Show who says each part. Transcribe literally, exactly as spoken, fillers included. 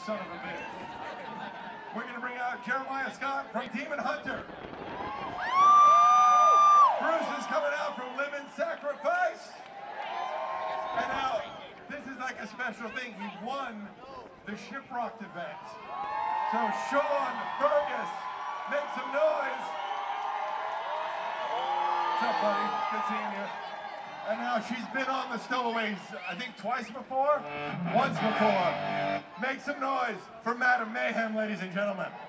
Speaker 1: son of a bitch. We're going to bring out Jeremiah Scott from Demon Hunter. Bruce is coming out from Live in Sacrifice. And now, this is like a special thing. He won the Shiprocked event. So Sean Burgess, make some noise. What's up, buddy? Good seeing you. And now she's been on the Stowaways, I think twice before? Once before. Make some noise for Madam Mayhem, ladies and gentlemen.